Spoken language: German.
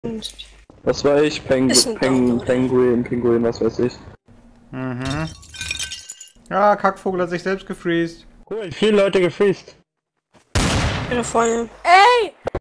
Was war ich? Penguin, was weiß ich. Mhm. Ja, Kackvogel hat sich selbst gefreezed. Cool, viele Leute gefreezed. Eine Freundin. Ey!